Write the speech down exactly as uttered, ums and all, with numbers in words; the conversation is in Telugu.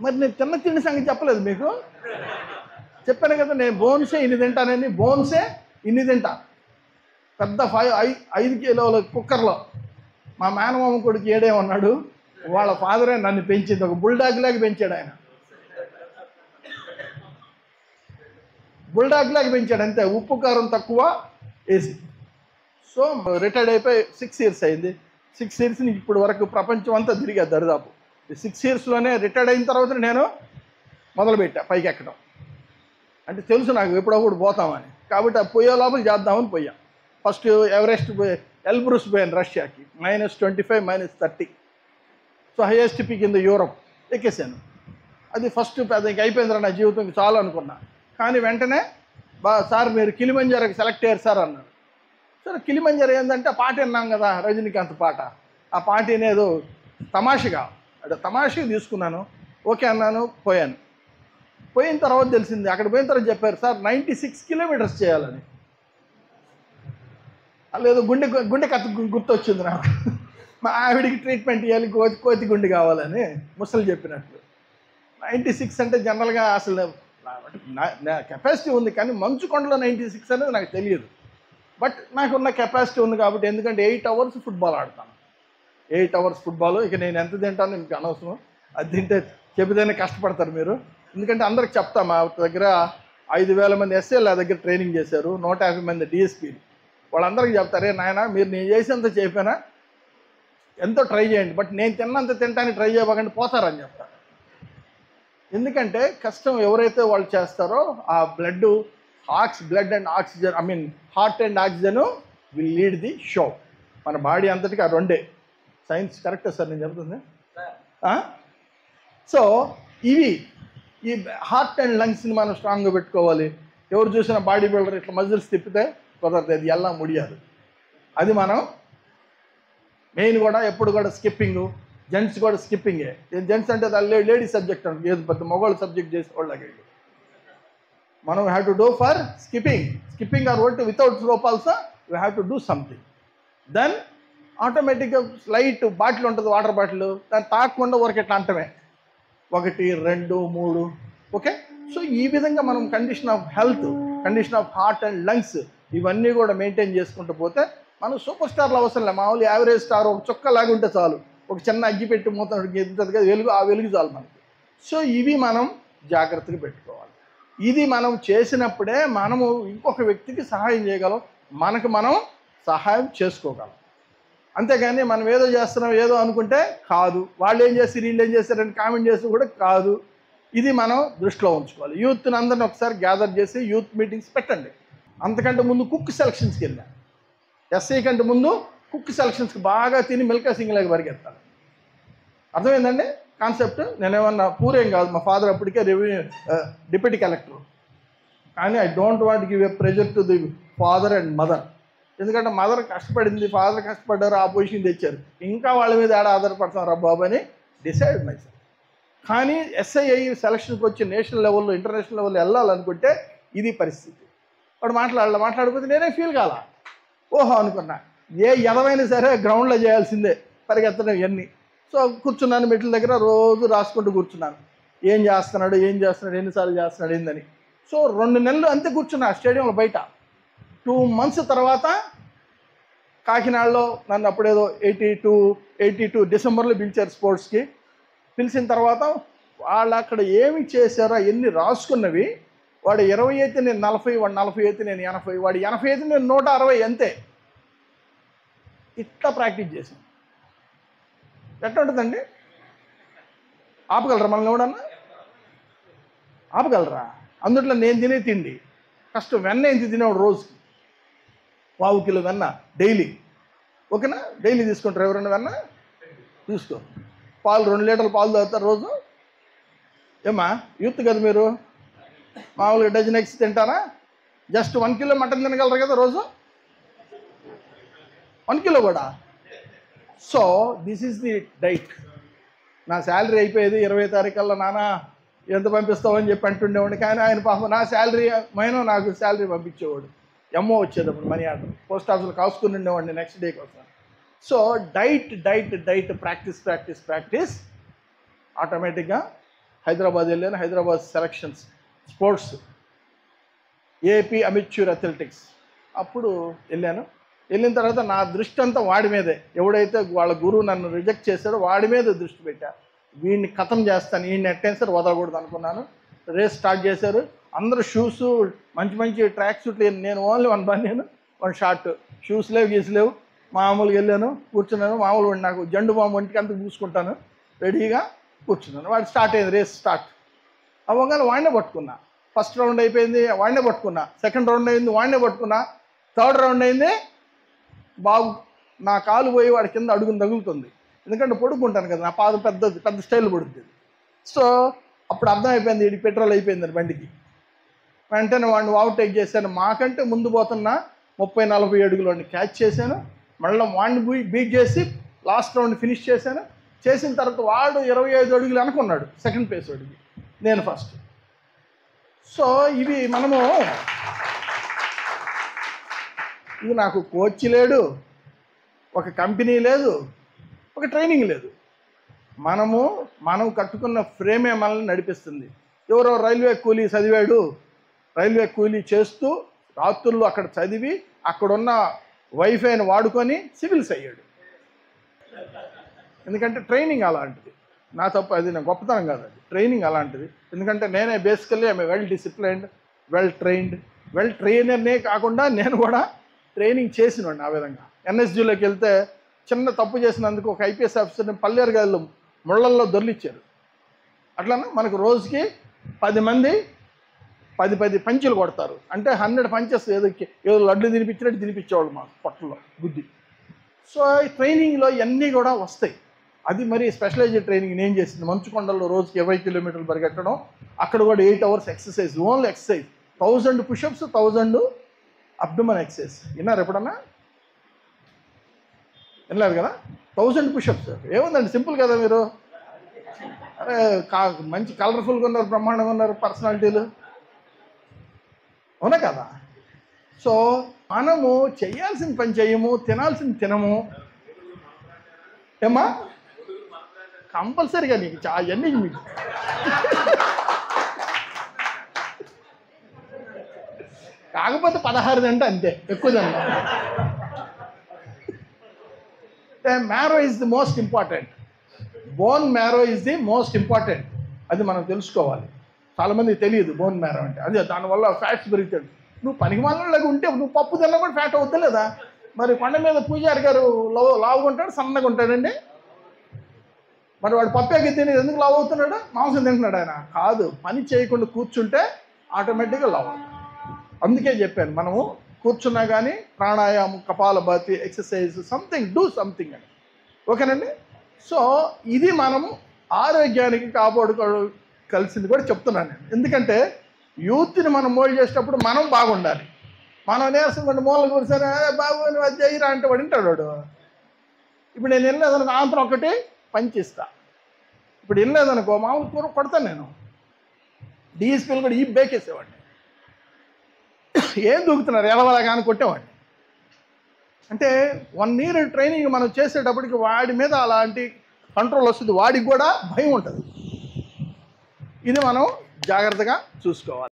మరి నేను తిన్న తిండి సంగతి చెప్పలేదు మీకు. చెప్పాను కదా, నేను బోన్సే ఇన్ని తింటానని. బోన్సే ఇన్ని తింటా, పెద్ద ఫైవ్ ఐ ఐదు కిలోల కుక్కర్లో. మా మేనమామ కొడుకు ఏడేమన్నాడు, వాళ్ళ ఫాదరే నన్ను పెంచింది, ఒక బుల్డాగ్ లాగా పెంచాడు ఆయన. బుల్డాగ్ లాగా పెంచాడు అంతే, ఉప్పు కారం తక్కువ వేసి. సో రిటైర్డ్ అయిపోయి సిక్స్ ఇయర్స్ అయింది. సిక్స్ ఇయర్స్ నుంచి ఇప్పుడు వరకు ప్రపంచం అంతా తిరిగా దరిదాపు. సిక్స్ ఇయర్స్లోనే రిటైర్డ్ అయిన తర్వాత నేను మొదలుపెట్టా పైకి ఎక్కడం. అంటే తెలుసు నాకు ఎప్పుడప్పుడు పోతామని, కాబట్టి ఆ పోయే లోపల చేద్దామని పోయా. ఫస్ట్ ఎవరెస్ట్ పోయి ఎల్బ్రూస్ పోయాను రష్యాకి, minus twenty five minus thirty so highest peak in the Europe ఎక్కేసాను. అది ఫస్ట్ పెద్ద ఇంక అయిపోయిందిరా నా జీవితం చాలు అనుకున్నా. కానీ వెంటనే బా సార్ మీరు కిలిమంజారోకి సెలెక్ట్ అయ్యారు సార్ అన్నారు. సరే కిలిమంజారో ఏంటంటే ఆ పాట విన్నాం కదా, రజనీకాంత్ పాట. ఆ పాట అనేది తమాషగా అంటే తమాషగా తీసుకున్నాను. ఓకే అన్నాను, పోయాను. పోయిన తర్వాత తెలిసింది, అక్కడ పోయిన తర్వాత చెప్పారు సార్ నైంటీ సిక్స్ కిలోమీటర్స్ చేయాలని. లేదు గుండె గుండె కథ గుర్తొచ్చింది నాకు. మా ఆవిడికి ట్రీట్మెంట్ ఇవ్వాలి, కోతి కోతి గుండె కావాలని ముసలు చెప్పినట్లు. నైంటీ సిక్స్ అంటే జనరల్గా అసలు నా కెపాసిటీ ఉంది, కానీ మంచు కొండలో నైంటీ సిక్స్ అనేది నాకు తెలియదు. బట్ నాకున్న కెపాసిటీ ఉంది కాబట్టి, ఎందుకంటే ఎయిట్ అవర్స్ ఫుట్బాల్ ఆడతాను. Eight hours football. ఇక నేను ఎంత తింటానో మీకు అనవసరం, అది తింటే చెబితేనే కష్టపడతారు మీరు. ఎందుకంటే అందరికి చెప్తా, మా దగ్గర ఐదు వేల మంది ఎస్ఏలు నా దగ్గర ట్రైనింగ్ చేశారు, నూట యాభై మంది డిఎస్పీలు. వాళ్ళందరికీ చెప్తారే నాయన మీరు నేను చేసేంత చెప్పినా ఎంతో ట్రై చేయండి, బట్ నేను తిన్నంత తింటానికి ట్రై చేయబోకండి పోతారని చెప్తాను. ఎందుకంటే కష్టం ఎవరైతే వాళ్ళు చేస్తారో ఆ బ్లడ్ ఆక్స్ blood and oxygen I mean heart and oxygen will lead the show. మన బాడీ అంతటికి ఆ రెండే. సైన్స్ కరెక్టే సార్ నేను చెప్తుంది. సో ఇవి ఈ హార్ట్ అండ్ లంగ్స్ని మనం స్ట్రాంగ్గా పెట్టుకోవాలి. ఎవరు చూసినా బాడీ బిల్డర్ ఇట్లా మజిల్స్ తిప్పితే కుదరదు, అది ఎలా ముడియాదు. అది మనం మెయిన్ కూడా ఎప్పుడు కూడా స్కిప్పింగ్. జెంట్స్ కూడా స్కిప్పింగే. జెంట్స్ అంటే లేడీస్ సబ్జెక్ట్ అంటే ఏది పెద్ద మగవాళ్ళు సబ్జెక్ట్ చేసేవాళ్ళకి. మనం have to do for skipping skipping or what without rope also you have to do something. Then ఆటోమేటిక్గా లైట్ బాటిల్ ఉంటుంది, వాటర్ బాటిల్, దాన్ని తాకుండా ఊరికి ఎట్లా అంటమే ఒకటి రెండు మూడు. ఓకే, సో ఈ విధంగా మనం condition of health, condition of heart and lungs ఇవన్నీ కూడా మెయింటైన్ చేసుకుంటూ పోతే మనం సూపర్ స్టార్లు అవసరం లేదు. మామూలు యావరేజ్ స్టార్ ఒక చుక్క లాగా ఉంటే చాలు, ఒక చిన్న అగ్గి పెట్టి మూత ఉంటుంది కదా వెలుగు, ఆ వెలుగు చాలు మనకి. సో ఇవి మనం జాగ్రత్తగా పెట్టుకోవాలి. ఇది మనం చేసినప్పుడే మనము ఇంకొక వ్యక్తికి సహాయం చేయగలం, మనకు మనం సహాయం చేసుకోగలం. అంతేగాని మనం ఏదో చేస్తున్నాం ఏదో అనుకుంటే కాదు. వాళ్ళు ఏం చేస్తారు వీళ్ళు ఏం చేస్తారని కామెంట్ చేస్తే కూడా కాదు. ఇది మనం దృష్టిలో ఉంచుకోవాలి. యూత్ని అందరిని ఒకసారి గ్యాదర్ చేసి యూత్ మీటింగ్స్ పెట్టండి. అంతకంటే ముందు కుక్ సెలక్షన్స్కి వెళ్ళా. ఎస్ఐ కంటే ముందు కుక్ సెలక్షన్స్కి బాగా తిని మిల్కా సింగ్లాగా పరిగెత్తాలి. అర్థమైందండి కాన్సెప్ట్? నేనేమన్నా పూరేం కాదు, మా ఫాదర్ అప్పటికే రెవెన్యూ డిప్యూటీ కలెక్టర్. కానీ I don't want give a pressure to the father and mother. ఎందుకంటే మదర్ కష్టపడింది, ఫాదర్ కష్టపడ్డారు, ఆ పొజిషన్ తెచ్చారు, ఇంకా వాళ్ళ మీద ఏడా ఆధారపడతాం రా బాబు అని డిసైడ్ మైసెల్ఫ్. కానీ ఎస్ఐఐ సెలక్షన్కి వచ్చి నేషనల్ లెవెల్లో ఇంటర్నేషనల్ లెవెల్లో వెళ్ళాలనుకుంటే ఇది పరిస్థితి. వాడు మాట్లాడాలి, మాట్లాడిపోతే నేనే ఫీల్ కాల. ఓహో అనుకున్నా, ఏ ఎదవైనా సరే గ్రౌండ్లో చేయాల్సిందే పరిగెత్తడం ఇవన్నీ. సో కూర్చున్నాను మెట్ల దగ్గర, రోజు రాసుకుంటూ కూర్చున్నాను ఏం చేస్తున్నాడు ఏం చేస్తున్నాడు ఎన్నిసార్లు చేస్తున్నాడు ఏందని. సో రెండు నెలలు అంతే కూర్చున్నా స్టేడియంలో బయట. టూ మంత్స్ తర్వాత కాకినాడలో నన్ను అప్పుడేదో ఎయిటీ టూ ఎయిటీ టూ డిసెంబర్లో పిలిచారు స్పోర్ట్స్కి. పిలిచిన తర్వాత వాళ్ళు అక్కడ ఏమి చేశారో ఎన్ని రాసుకున్నవి, వాడు ఇరవై అయితే నేను నలభై, వాడు నలభై అయితే నేను ఎనభై, వాడు ఎనభై అయితే నేను నూట అరవై, అంతే. ఇట్లా ప్రాక్టీస్ చేశాను. ఎట్లా ఉంటుందండి? ఆపగలరా మనల్ని ఎవడన్నా? ఆపగలరా? అందుట్లో నేను తినే తిండి కష్టం. వెన్న ఎంత తినేవాడు రోజుకి పావు కిలో వెన్న డైలీ. ఓకేనా? డైలీ తీసుకుంటారు ఎవరైనా వెన్న? తీసుకో. పాలు రెండు లీటర్లు పాలు తాగుతారు రోజు. ఏమా యూత్ కదా మీరు, మామూలుగా డజన్ ఎగ్స్ తింటారా? జస్ట్ వన్ కిలో మటన్ తినగలరు కదా రోజు, వన్ కిలో కూడా. So this is the diet. నా శాలరీ అయిపోయేది ఇరవై తారీఖుల్లో, నాన్న ఎంత పంపిస్తావని చెప్పి అంటుండేవాడిని. కానీ ఆయన పాపం నా శాలరీ మైనో నాకు శాలరీ పంపించేవాడు. ఎమ్మో వచ్చేటప్పుడు మనీ ఆర్డర్ పోస్ట్ ఆఫీస్లో కాసుకుని ఉండేవాడిని నెక్స్ట్ డే కోసం. So diet diet diet practice practice practice ఆటోమేటిక్గా హైదరాబాద్ వెళ్ళాను. Hyderabad selections sports AP amateur athletics అప్పుడు వెళ్ళాను. వెళ్ళిన తర్వాత నా దృష్టి అంతా వాడి మీదే, ఎవడైతే వాళ్ళ గురువు నన్ను రిజెక్ట్ చేశాడో వాడి మీద దృష్టి పెట్టా. వీడిని ఖతం చేస్తాను, వీడిని ఎట్టేసారు వదలకూడదు అనుకున్నాను. రేస్ స్టార్ట్ చేశారు. అందరూ షూస్ మంచి మంచి ట్రాక్ సూట్లు, నేను only one banian one short, shoes లేవు గీస్ లేవు. మామూలుగా వెళ్ళాను, కూర్చున్నాను. మామూలుగా నాకు జండు బాంబు ఒంటికి అంతా పూసుకుంటాను, రెడీగా కూర్చున్నాను. వాడు స్టార్ట్ అయింది, రేస్ స్టార్ట్ అవ్వగానే వాడినే పట్టుకున్నా. ఫస్ట్ రౌండ్ అయిపోయింది, వాడినే పట్టుకున్నా. సెకండ్ రౌండ్ అయింది, వాడినే పట్టుకున్నా. థర్డ్ రౌండ్ అయింది, బాగు నా కాలు పోయి వాడి కింద అడుగుని తగులుతుంది. ఎందుకంటే పడుకుంటాను కదా, నా పాదం పెద్ద పెద్ద స్టైల్ పడుతుంది. సో అప్పుడు అర్థం అయిపోయింది, ఇది పెట్రోల్ అయిపోయింది బండికి. వెంటనే వాడిని ఓవర్టేక్ చేశాను. మాకంటే ముందు పోతున్నా ముప్పై నలభై అడుగులు వాడిని క్యాచ్ చేశాను. మళ్ళీ వాడిని బీట్ చేసి లాస్ట్ రౌండ్ ఫినిష్ చేశాను. చేసిన తర్వాత వాడు ఇరవై ఐదు అడుగులు అనుకున్నాడు సెకండ్ ప్లేస్ వాడికి, నేను ఫస్ట్. సో ఇవి మనము, ఇది నాకు కోచ్ లేడు, ఒక కంపెనీ లేదు, ఒక ట్రైనింగ్ లేదు. మనము మనం కట్టుకున్న ఫ్రేమే మనల్ని నడిపిస్తుంది. ఎవరో రైల్వే కూలీ చదివాడు, రైల్వే కూలీ చేస్తూ రాత్రుల్లో అక్కడ చదివి అక్కడున్న వైఫైని వాడుకొని సివిల్స్ అయ్యాడు. ఎందుకంటే ట్రైనింగ్ అలాంటిది. నా తప్ప అది, నా గొప్పతనం కాదు, అది ట్రైనింగ్ అలాంటిది. ఎందుకంటే నేనే basically I'm well disciplined, well trained. Well ట్రైనర్నే కాకుండా నేను కూడా ట్రైనింగ్ చేసినండి. ఆ విధంగా ఎన్ఎస్జీలోకి వెళ్తే చిన్న తప్పు చేసినందుకు ఒక ఐపీఎస్ ఆఫీసర్ని పల్లేరు గాళ్ళు ముళ్ళల్లో దొర్లిచ్చారు. అట్లనే మనకు రోజుకి పది మంది పది పది పంచులు కొడతారు. అంటే హండ్రెడ్ పంచెస్ ఏదో ఏదో లడ్డు తినిపించినట్టు తినిపించేవాళ్ళు మా పొట్టలో బుద్ధి. సో ఈ ట్రైనింగ్లో ఇవన్నీ కూడా వస్తాయి. అది మరి స్పెషలైజ్డ్ ట్రైనింగ్ నేను చేసింది. మంచుకొండల్లో రోజుకి ఇరవై కిలోమీటర్లు పరిగెట్టడం, అక్కడ కూడా eight hours exercise, only exercise. Thousand pushups, thousand abdomen exercise. విన్నారు ఎప్పుడన్నా? వినలేదు కదా? థౌజండ్ పుషప్స్ ఏముందండి, సింపుల్ కదా. మీరు అరే కా మంచి కలర్ఫుల్గా ఉన్నారు, బ్రహ్మాండంగా ఉన్నారు పర్సనాలిటీలు, అవునా కదా? సో మనము చేయాల్సిన పని చేయము, తినాల్సిన తినము. ఏమా కంపల్సరీగా నీకు చా అవన్నీ మీకు కాకపోతే పదహారు అంటే అంతే, ఎక్కువదన్న. Marrow is the most important. Bone marrow is the most important. అది మనం తెలుసుకోవాలి. చాలామందికి తెలియదు బోన్ మ్యారో అంటే. అదే దానివల్ల ఫ్యాట్స్ పెరుగుతాడు. నువ్వు పనికి మాలలాగా ఉంటే నువ్వు పప్పు తిన్నా కూడా ఫ్యాట్ అవుతలేదా? మరి కొండ మీద పూజారి గారు లవ్ లావుగా ఉంటాడు, సన్నగా ఉంటాడండి. మరి వాడు పప్పు ఎక్కి తిని ఎందుకు లావు అవుతున్నాడు? మాంసం తింటున్నాడు ఆయన కాదు. పని చేయకుండా కూర్చుంటే ఆటోమేటిక్గా లావు అవుతాడు. అందుకే చెప్పాను, మనము కూర్చున్నా కానీ ప్రాణాయామం, కపాలభాతి, ఎక్సర్సైజ్, సంథింగ్ డూ సంథింగ్ అని. ఓకేనండి? సో ఇది మనము ఆరోగ్యానికి కాపాడుకోగలిసింది కూడా చెప్తున్నాను నేను. ఎందుకంటే యూత్ని మనం మోల్డ్ చేసేటప్పుడు మనం బాగుండాలి. మనం నేర్చుకుంటే మూల కూర్చొని బాబు నువ్వు అది చేయరా అంటే వాడు వింటాడు వాడు. ఇప్పుడు నేను వెళ్ళలేదనుకో ఆంతరం ఒకటి పంచిస్తా. ఇప్పుడు వెళ్ళలేదనుకో మామూలు కూర కొడతాను నేను. డిఎస్పీలు కూడా ఈ బేకేసేవాడిని. ఏం దూకుతున్నారు ఎలవలా కానీ కొట్టేవాడిని. అంటే వన్ ఇయర్ ట్రైనింగ్ మనం చేసేటప్పటికి వాడి మీద అలాంటి కంట్రోల్ వస్తుంది, వాడికి కూడా భయం ఉంటుంది. ఇది మనం జాగ్రత్తగా చూసుకోవాలి.